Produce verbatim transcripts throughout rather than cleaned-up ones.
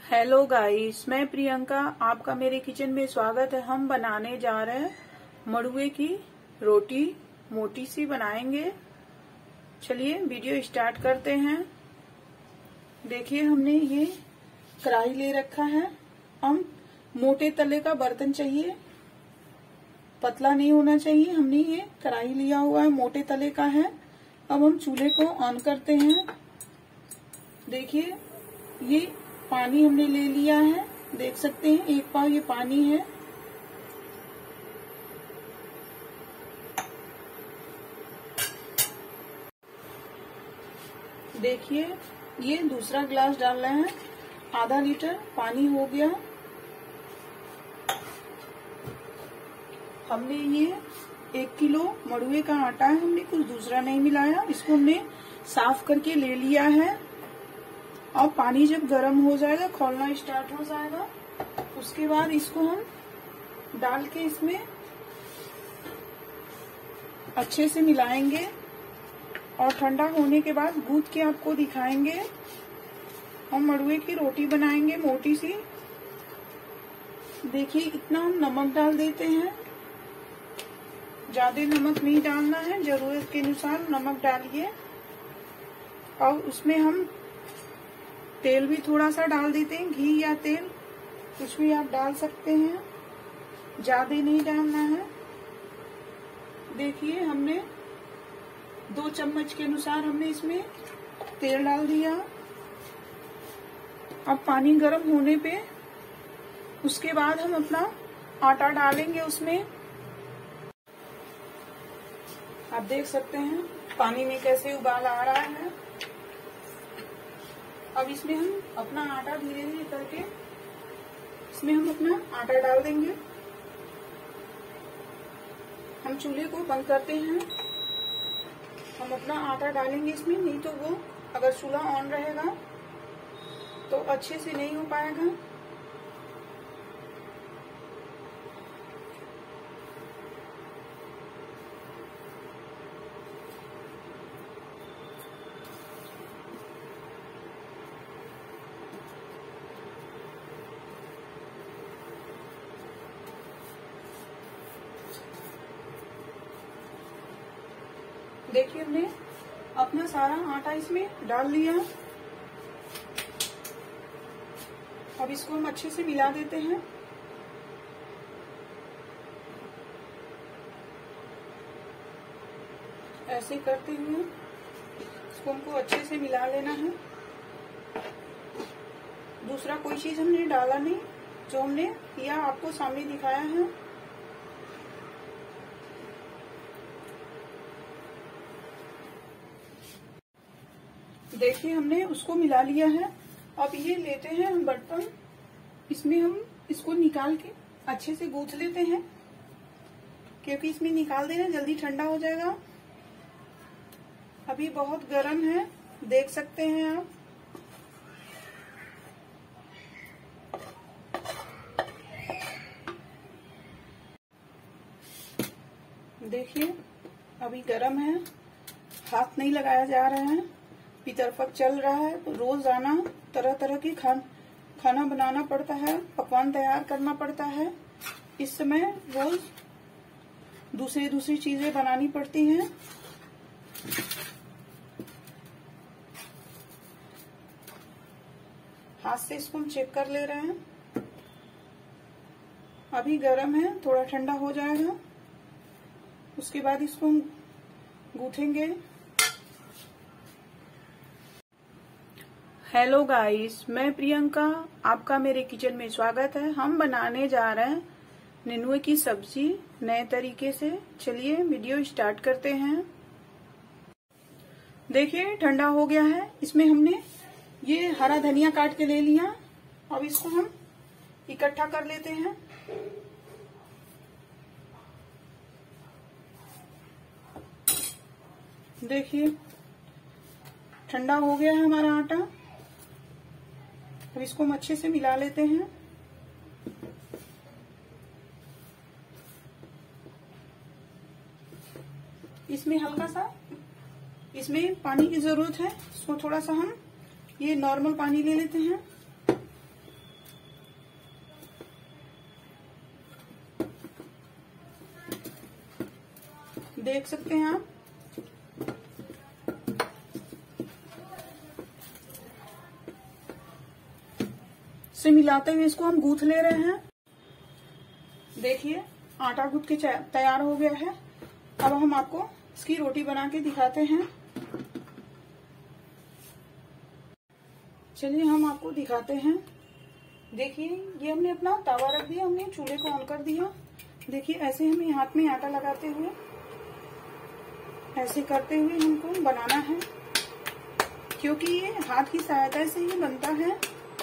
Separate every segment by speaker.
Speaker 1: Hello guys, मैं प्रियंका, आपका मेरे किचन में स्वागत है। हम बनाने जा रहे हैं मड़ुए की रोटी, मोटी सी बनाएंगे। चलिए वीडियो स्टार्ट करते हैं। देखिए, हमने ये कढ़ाई ले रखा है। हम मोटे तले का बर्तन चाहिए, पतला नहीं होना चाहिए। हमने ये कढ़ाई लिया हुआ है, मोटे तले का है। अब हम चूल्हे को ऑन करते हैं। देखिए, ये पानी हमने ले लिया है, देख सकते हैं एक पाव ये पानी है। देखिए, ये दूसरा ग्लास डाल रहे हैं, आधा लीटर पानी हो गया। हमने ये एक किलो मड़ुए का आटा है, हमने कुछ दूसरा नहीं मिलाया। इसको हमने साफ करके ले लिया है। और पानी जब गर्म हो जाएगा, खौलना स्टार्ट हो जाएगा, उसके बाद इसको हम डाल के इसमें अच्छे से मिलाएंगे और ठंडा होने के बाद गूंथ के आपको दिखाएंगे। हम मड़ुए की रोटी बनाएंगे मोटी सी। देखिए, इतना हम नमक डाल देते हैं, ज्यादा नमक नहीं डालना है, जरूरत के अनुसार नमक डालिए। और उसमें हम तेल भी थोड़ा सा डाल देते हैं, घी या तेल कुछ भी आप डाल सकते हैं, ज्यादा नहीं डालना है। देखिए, हमने दो चम्मच के अनुसार हमने इसमें तेल डाल दिया। अब पानी गर्म होने पे उसके बाद हम अपना आटा डालेंगे उसमें। आप देख सकते हैं पानी में कैसे उबाल आ रहा है। अब इसमें हम अपना आटा धीरे धीरे करके इसमें हम अपना आटा डाल देंगे। हम चूल्हे को बंद करते हैं। हम अपना आटा डालेंगे इसमें, नहीं तो वो अगर चूल्हा ऑन रहेगा तो अच्छे से नहीं हो पाएगा। देखिए, हमने अपना सारा आटा इसमें डाल लिया। अब इसको हम अच्छे से मिला देते हैं। ऐसे करते हुए इसको हमको अच्छे से मिला लेना है। दूसरा कोई चीज हमने डाला नहीं, जो हमने किया आपको सामने दिखाया है। देखिए, हमने उसको मिला लिया है। अब ये लेते हैं हम बर्तन, इसमें हम इसको निकाल के अच्छे से गूंथ लेते हैं, क्योंकि इसमें निकाल देना जल्दी ठंडा हो जाएगा। अभी बहुत गर्म है, देख सकते हैं आप। देखिए, अभी गर्म है, हाथ नहीं लगाया जा रहा है। पितरफक चल रहा है, तो रोजाना तरह तरह की खान खाना बनाना पड़ता है, पकवान तैयार करना पड़ता है। इस समय रोज दूसरी दूसरी चीजें बनानी पड़ती हैं। हाथ से इसको हम चेक कर ले रहे हैं। अभी गर्म है, थोड़ा ठंडा हो जाएगा, उसके बाद इसको हम गूंथेंगे। हेलो गाइस, मैं प्रियंका, आपका मेरे किचन में स्वागत है। हम बनाने जा रहे हैं नेनुए की सब्जी नए तरीके से। चलिए वीडियो स्टार्ट करते हैं। देखिए, ठंडा हो गया है। इसमें हमने ये हरा धनिया काट के ले लिया। अब इसको हम इकट्ठा कर लेते हैं। देखिए, ठंडा हो गया है हमारा आटा। अब इसको हम अच्छे से मिला लेते हैं। इसमें हल्का सा इसमें पानी की जरूरत है, इसको थोड़ा सा हम ये नॉर्मल पानी ले लेते हैं। देख सकते हैं आप। से मिलाते हुए इसको हम गूंथ ले रहे हैं। देखिए आटा गूंथ के तैयार हो गया है। अब हम आपको इसकी रोटी बना के दिखाते हैं। चलिए हम आपको दिखाते हैं। देखिए ये हमने अपना तवा रख दिया, हमने चूल्हे को ऑन कर दिया। देखिए ऐसे हमें हाथ में आटा लगाते हुए, ऐसे करते हुए हमको बनाना है, क्योंकि ये हाथ की सहायता से ही बनता है।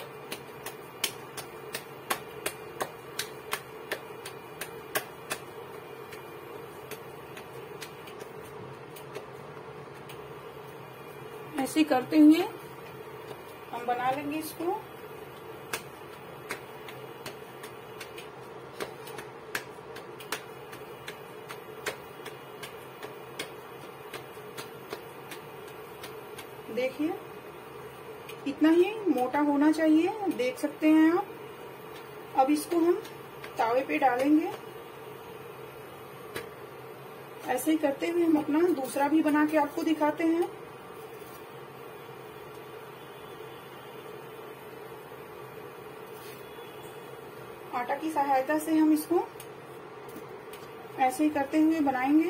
Speaker 1: ऐसे करते हुए हम बना लेंगे इसको। देखिए इतना ही मोटा होना चाहिए, देख सकते हैं आप। अब इसको हम तावे पे डालेंगे। ऐसे ही करते हुए हम अपना दूसरा भी बना के आपको दिखाते हैं। आटा की सहायता से हम इसको ऐसे ही करते हुए बनाएंगे।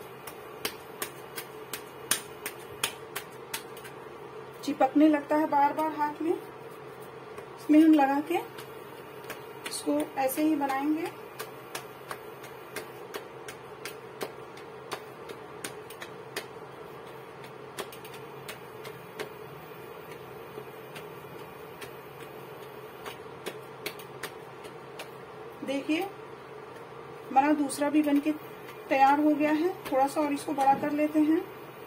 Speaker 1: चिपकने लगता है बार बार हाथ में, इसमें हम लगा के इसको ऐसे ही बनाएंगे। देखिए हमारा दूसरा भी बनके तैयार हो गया है। थोड़ा सा और इसको बड़ा कर लेते हैं।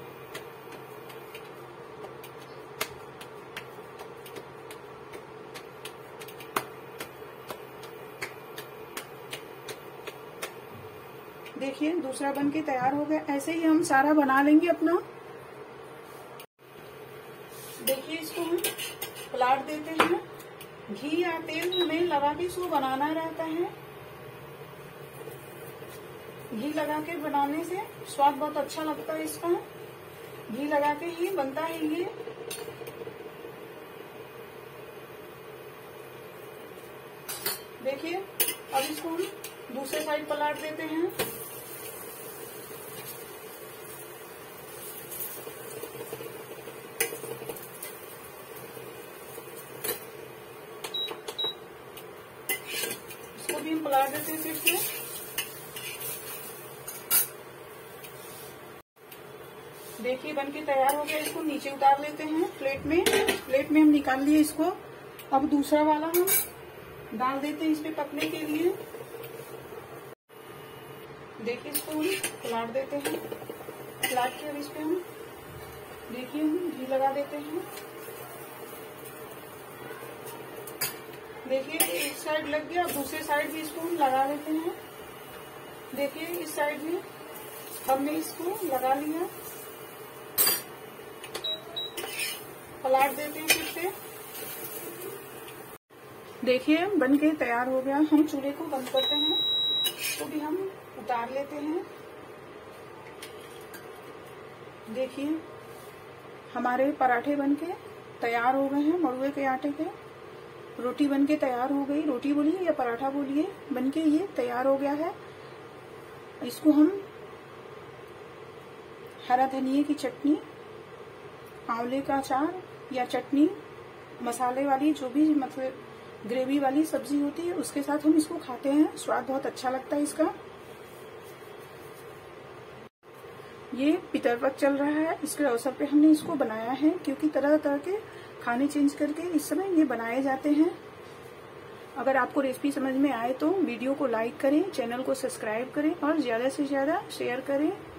Speaker 1: देखिए दूसरा बनके तैयार हो गया। ऐसे ही हम सारा बना लेंगे अपना। देखिए इसको हम पलट देते हैं। घी या तेल हमें लगा के इसको बनाना रहता है। घी लगा के बनाने से स्वाद बहुत अच्छा लगता है इसका। घी लगा के ही बनता है ये। देखिए अब इसको हम दूसरे साइड पलट देते हैं। इसको भी हम पलट देते हैं फिर से। देखिए बनके तैयार हो गया। इसको नीचे उतार लेते हैं प्लेट में। प्लेट में हम निकाल लिए इसको। अब दूसरा वाला हम डाल देते हैं इस पे पकने के लिए। देखिए इसको हम पलट देते हैं। पलट के अब इस पे हम देखिए हम घी लगा देते हैं। देखिए एक साइड लग गया, दूसरे साइड भी इसको हम लगा देते हैं। देखिए इस साइड में हमने इसको लगा लिया। पलट देते हैं फिर से। देखिए बनके तैयार हो गया। हम चूल्हे को बंद करते हैं। तो भी हम उतार लेते हैं। देखिए हमारे पराठे बनके तैयार हो गए हैं। मड़ुए के आटे के रोटी बनके तैयार हो गई। रोटी बोलिए या पराठा बोलिए, बनके ये तैयार हो गया है। इसको हम हरा धनिया की चटनी, आंवले का अचार या चटनी, मसाले वाली जो भी मतलब ग्रेवी वाली सब्जी होती है उसके साथ हम इसको खाते हैं। स्वाद बहुत अच्छा लगता है इसका। ये पितरपक्ष चल रहा है, इसके अवसर पे हमने इसको बनाया है, क्योंकि तरह तरह के खाने चेंज करके इस समय ये बनाए जाते हैं। अगर आपको रेसिपी समझ में आए तो वीडियो को लाइक करें, चैनल को सब्सक्राइब करें और ज्यादा से ज्यादा शेयर करें।